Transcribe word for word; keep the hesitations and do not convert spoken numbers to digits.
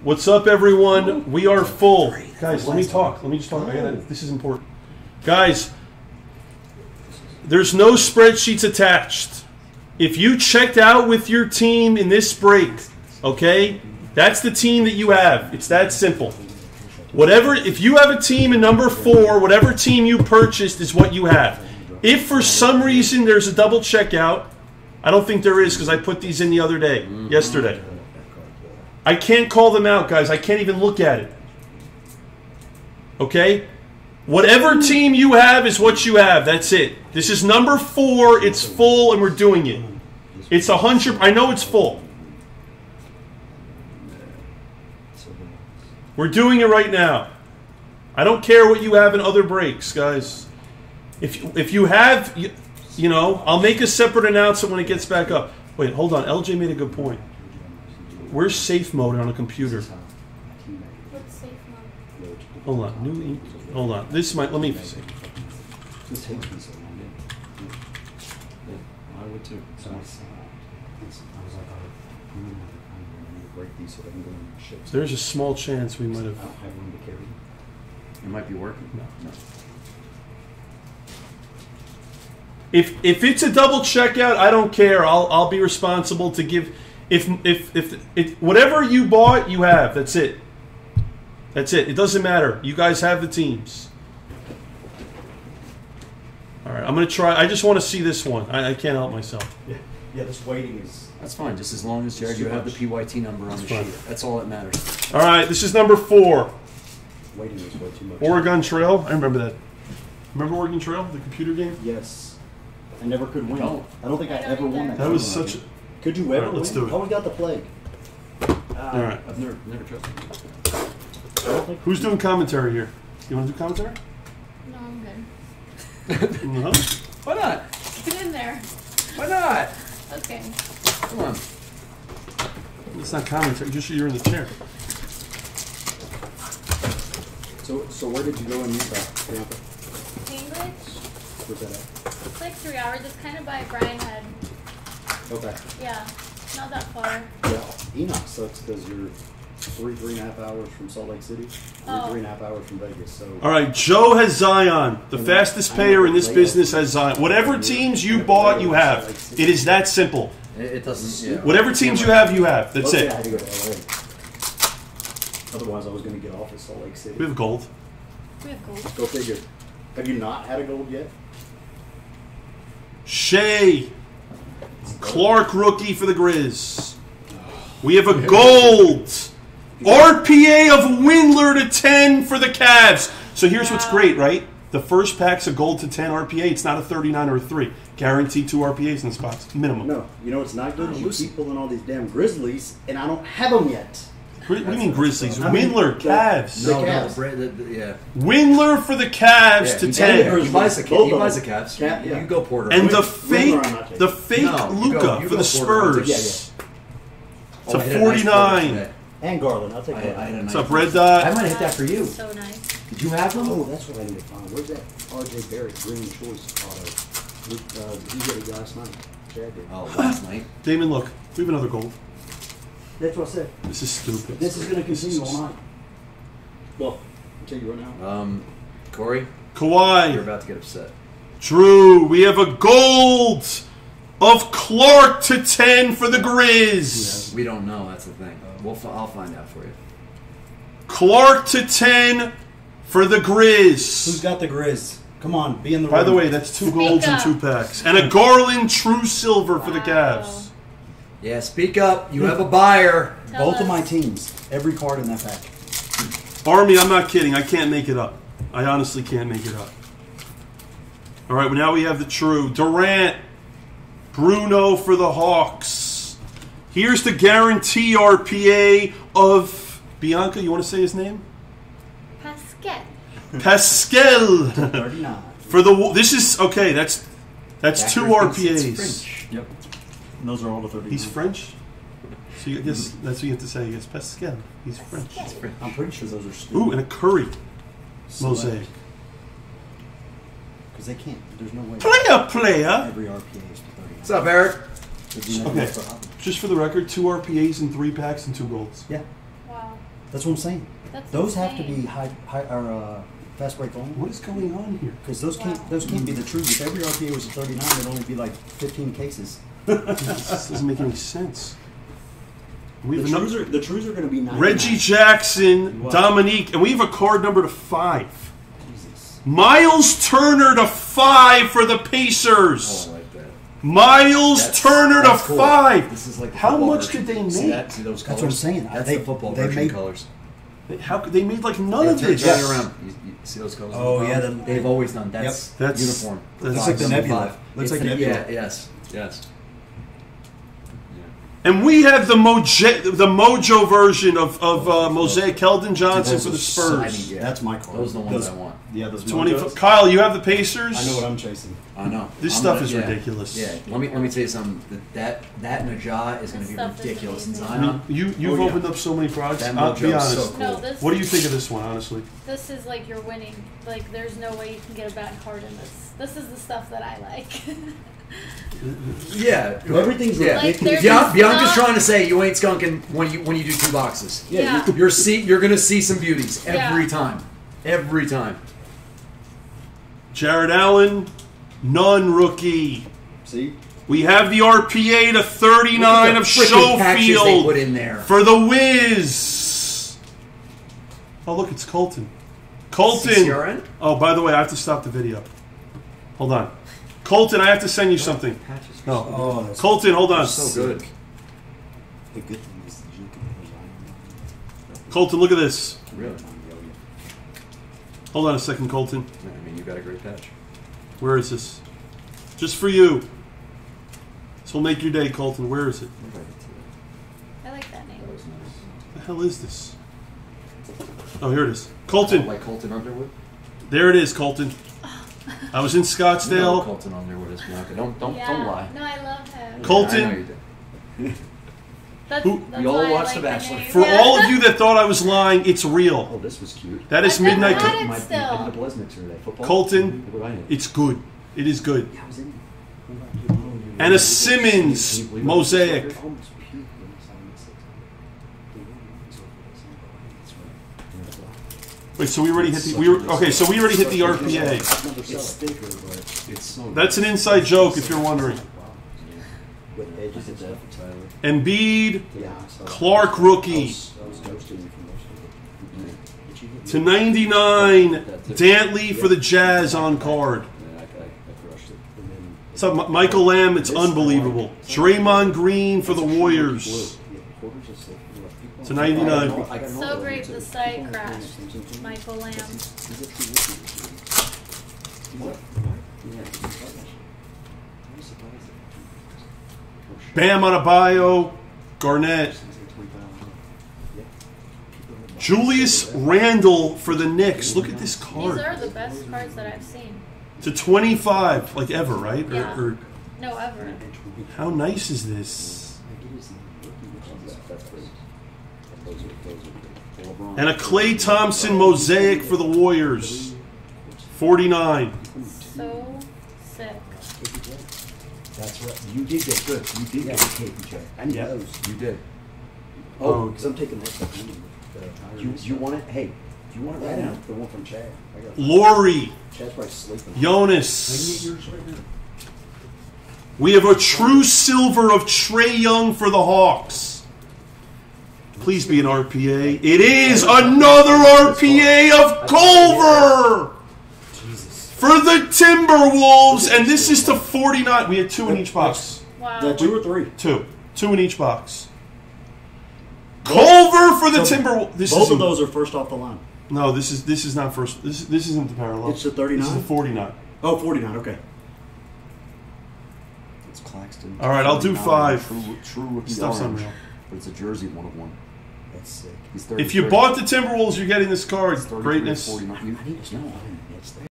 What's up, everyone? We are full. Guys, let me talk. Let me just talk. I gotta, this is important. Guys, there's no spreadsheets attached. If you checked out with your team in this break, okay, that's the team that you have. It's that simple. Whatever, if you have a team in number four, whatever team you purchased is what you have. If for some reason there's a double checkout, I don't think there is because I put these in the other day, yesterday. I can't call them out, guys. I can't even look at it. Okay? Whatever team you have is what you have. That's it. This is number four. It's full, and we're doing it. It's a hundred. I know it's full. We're doing it right now. I don't care what you have in other breaks, guys. If you, if you have, you, you know, I'll make a separate announcement when it gets back up. Wait, hold on. L J made a good point. Where's safe mode on a computer? What's safe mode? Hold on. New ink. Hold on. This might. Let me see. This takes me so long. Yeah. Yeah. I would too. So I was like, I'm going to break these so they can go in ships. There's a small chance we might have. I don't have room to carry. It might be working. No. No. If if it's a double checkout, I don't care. I'll I'll be responsible to give. If if if it, whatever you bought, you have. That's it. That's it. It doesn't matter. You guys have the teams. All right, I'm gonna try. I just want to see this one. I, I can't help myself. Yeah, yeah. This waiting is. That's fine. Just as long as Jared, you have the P Y T number on That's the fine. sheet. That's all that matters. All right, this is number four. Waiting is way too much. Oregon Trail. I remember that. Remember Oregon Trail, the computer game? Yes. I never could win. No. I don't think I ever won that. That was game. such. A, Could you ever All right, let's win? do it. I always got the plague. Uh, all right. I've never, never trusted you. I don't think Who's doing commentary here? You want to do commentary? No, I'm good. No. Why not? Get in there. Why not? Okay. Come on. It's not commentary. Just you're in the chair. So, so where did you go in Utah, Bianca? Cambridge? Where's that at? It's like three hours. It's kind of by Bryan Head. Okay. Yeah. Not that far. Yeah, Enoch sucks because you're three, three and a half hours from Salt Lake City, three, Oh. three and a half hours from Vegas. So All right, Joe has Zion. The fastest payer in this business has Zion. Whatever teams you bought, you have. It is that simple. It, it doesn't. Yeah. Whatever teams you have, you have. That's Let's say I had it. to go to L A. Otherwise, I was going to get off at Salt Lake City. We have gold. We have gold. Go figure. Have you not had a gold yet? Shea Clark rookie for the Grizz. We have a gold. R P A of Windler to ten for the Cavs. So here's what's great, right? The first pack's a gold to ten R P A. It's not a thirty-nine or a three. Guaranteed two R P As in this box. Minimum. No. You know what's not good? You keep pulling all these damn Grizzlies, and I don't have them yet. What do you mean Grizzlies? I mean, Windler, the- Cavs. the No, no, Cavs. Bra- the, the, yeah. Windler for the Cavs Yeah, to he, ten. he buys the Both Ca- he of buys the them. Cavs. Cap- yeah. You go Porter. And the Windler, fake, I'm not taking. the fake No, you Luca go- you for go the Porter. Spurs. Yeah, It's Oh, a I hit a nice Porter forty-nine. today. And Garland. I'll take I, that. I had a nice What's up, Red I Dot? might hit that for you. So nice. Did you have them? Oh, that's what I need to find. Where's that R J Barrett green choice auto? Luke, uh, he did it last night. Chad did. Oh, last night. Damon, look. We have another gold. That's what I said. This is stupid. This is going to continue all night. Well, I'll tell you right now. Um, Corey, you're Kawhi. about to get upset. Drew. We have a gold of Clark to ten for the Grizz. We don't know. That's the thing. We'll. F- I'll find out for you. Clark to ten for the Grizz. Who's got the Grizz? Come on, be in the By room. the way, that's two Speak golds and up. two packs. And a Garland True Silver for the Wow. Cavs. Yeah, speak up. You have a buyer. Tell Both us. of my teams. Every card in that pack. Army, I'm not kidding. I can't make it up. I honestly can't make it up. All right, well, now we have the true. Durant, Bruno for the Hawks. Here's the guarantee R P A of Bianca. You want to say his name? Pascal. Pascal. thirty-nine. For the this is okay. That's that's two R P As. French. Yep. And those are all the thirty-nine. He's French. So you, I guess that's what you have to say. Yes, Pascal. He's French. I'm pretty sure those are stupid. Ooh, and a Curry mosaic. Because they can't. There's no way. Player, player. Every R P A is thirty-nine. What's up, Eric? There's never Okay. enough for Hopkins. Just for the record, two R P As and three packs and two golds. Yeah. Wow. That's what I'm saying. That's Those have to insane. be high, high or uh, fast break only. What is going on here? Because those can't Wow. those can't be the truth. If every R P A was a thirty-nine, there'd only be like fifteen cases. This doesn't make any sense. We The have another trues are the trues are going to be ninety-nine. Reggie Jackson, Wow. Dominique, and we have a card number to five. Jesus. Miles Turner to five for the Oh, Pacers. I like that. Miles That's- Turner to that's cool. five. This is like the How football much version. did they See make? that? See those That's colors? what I'm saying. That's They- the football they version made- colors. How could they made like none Yeah, of turn this? turn it around. You, you see those colors? Oh, on the yeah, bottom? the- they've always done. That's, Yep. That's- uniform. that's Looks like the Number nebula. five. Looks It's like the- nebula. Yeah. Yes. Yes. And we had the Mojo, the Mojo version of, of uh, Mosaic Keldon Johnson for the Spurs. Yeah. That's my card. Those are the ones Those- I want. Yeah, those Twenty. Mojos. Kyle, you have the Pacers. I know what I'm chasing. I know. This I'm stuff gonna- is yeah. ridiculous. Yeah. Let me let me tell you something. That that that Najah is going This to stuff be is ridiculous. And amazing. I mean, Zion. you you've Oh, yeah. opened up so many products. That I'll be Mojo is honest. so cool. No, this What do you think of this one, honestly? This is like you're winning. Like there's no way you can get a bad card in this. This is the stuff that I like. Yeah. Everything's Yeah. Like, Bian- there's Bianca's not- trying to say you ain't skunking when you when you do two boxes. Yeah, Yeah. you could- You're see you're gonna see some beauties every Yeah. time. Every time. Jared Allen, none rookie. see? We have the R P A to thirty-nine Look of at the frickin' patches they Schofield put in there. for the Wiz. Oh, look, it's Colton. Colton. C C R N? Oh, by the way, I have to stop the video. Hold on. Colton, I have to send you something. Patches. No. Oh, that's Colton, hold on. So good. The good thing is that you can put Colton, look at this. Really? Hold on a second, Colton. I mean, you got a great patch. Where is this? Just for you. This will make your day, Colton. Where is it? I like that name. What the hell is this? Oh, here it is. Colton. Like Colton Underwood? There it is, Colton. I was in You know Scottsdale. Colton Underwood is Bianca. Don't don't yeah. don't lie. No, I love him. Colton. Yeah, I know you do. Who- That's, that's we all why I watched like The Bachelor. name. For Yeah. all of you that thought I was lying, it's real. Oh, this was cute. That is I've never Midnight. had Co- it My- still. I was next to that football. Colton, What I know. it's good. It is good. Yeah, I was in. And a Simmons Can you believe it? mosaic. Almost puked when I saw this. Wait, so we already hit the we were okay. So we already hit the R P A. It's thicker, but it's so. That's an inside joke, if you're wondering. With edges and stuff. Embiid Yeah. Clark rookie I was ghosting you from most of it. to ninety-nine. Dantley for the Jazz on card. Yeah, I, I, I crushed it. And then- What's up, Mi- Michael Lamb? It's unbelievable. Draymond Green for the Warriors Yeah, quarters is like- like people- to ninety-nine. I got So another great one, the too. site People crashed. don't do this. Michael Lamb. He's a true rookie. What? Yeah, he's like that. I'm surprised that- Oh, shit. Bam Adebayo, Garnett, He's like twenty-five. Yeah. People have- Julius Randle for the Knicks. Look at this These card are the best cards that I've seen. to twenty-five, like ever, right? Or, Yeah. or No, ever. how nice is this? That's great. Those are, those are great. LeBron- And a Klay Thompson mosaic for the Warriors, forty-nine. So sick. That's right. You did get good. You did get a K P J. I need Yeah. those. You did. Oh, because I'm taking that stuff. in with the You, you want it? Hey, do you want it right Yeah. now? The one from Chad. I got it. Laurie, Chad's probably sleeping. Jonas. yours right now. We have a true silver of Trey Young for the Hawks. Please be an R P A. It is another R P A of Culver Jesus. for the Timberwolves, and this is to forty-nine. We had two in each box. Wow. That two or three? Two. Two in each box. Culver for the So Timberwolves. This Both isn't- of those are first off the line. No, this is this is not first. This this isn't the parallel. It's the This thirty-nine? is the forty-nine. Oh, forty-nine. Okay. It's Claxton. All right, I'll do five. True, true rookie Stuff's orange, unreal. but it's a jersey one of one. That's sick. He's thirty, If you thirty, bought the Timberwolves, you're getting this card. thirty-three, Greatness. forty-nine. You- I need to know. It's there.